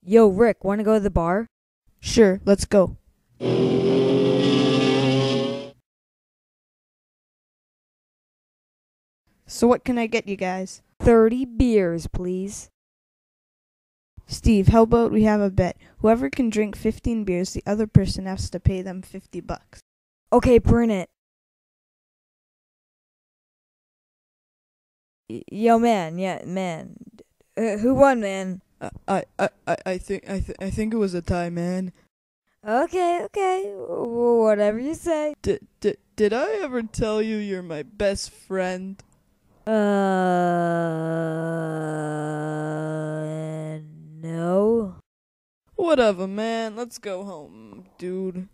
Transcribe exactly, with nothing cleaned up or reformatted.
Yo, Rick, wanna go to the bar? Sure, let's go. So what can I get you guys? Thirty beers, please. Steve, how about we have a bet? Whoever can drink fifteen beers, the other person has to pay them fifty bucks. Okay, print it. Y- Yo, man, yeah, man. Uh, who won, man? Uh, I, I, I, I think, I, th- I think it was a tie, man. Okay, okay, w- whatever you say. Did, did, did I ever tell you you're my best friend? Uh, no. Whatever, man. Let's go home, dude.